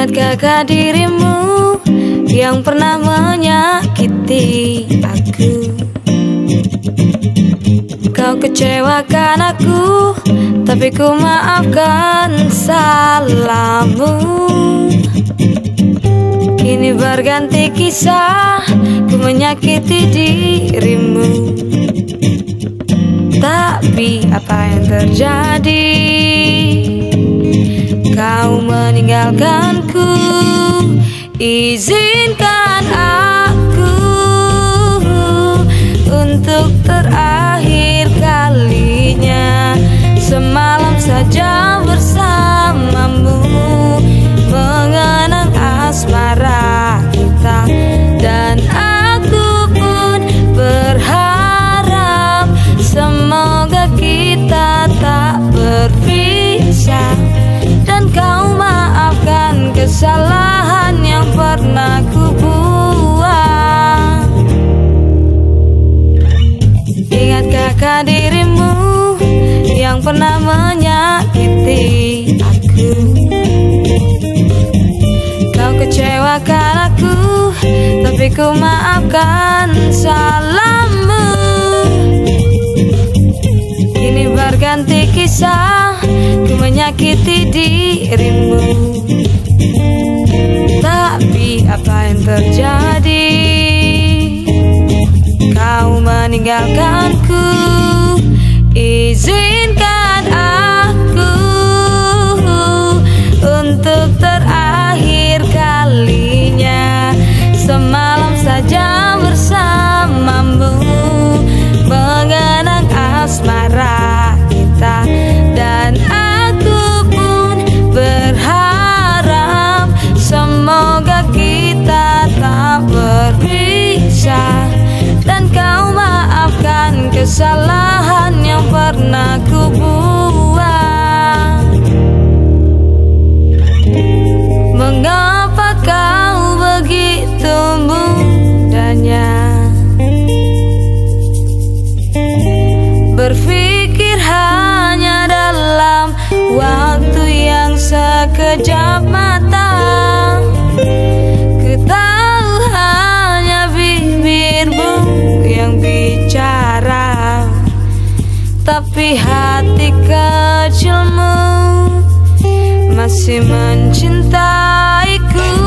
Ingatkah dirimu yang pernah menyakiti aku? Kau kecewakan aku, tapi ku maafkan salahmu. Kini berganti kisah, ku menyakiti dirimu. Tapi apa yang terjadi? Kau meninggalkanku. Izinkan aku untuk terakhir kalinya semalam saja bersamamu, mengenang asmara kita. Dan aku pun berharap semoga kita tak berpisah, dan kau maafkan kesalahan yang pernah ku buat. Ingatkah dirimu yang pernah menyakiti aku? Kau kecewakan aku, tapi ku maafkan salahmu. Kini berganti kisah, ku menyakiti dirimu. Tapi apa yang terjadi? Kau meninggalkanku. Izinkan aku untuk terakhir kalinya semalam saja bersamamu, mengenang asmara kita. Dan aku pun berharap semoga kita tak berpisah, dan kau maafkan kesalahan yang pernah ku buat. Mengapa kau begitu mudahnya berpikir hanya dalam waktu yang sekejap mata? Ku tahu hanya bibirmu yang bicara, tapi hati kecilmu masih mencintaiku.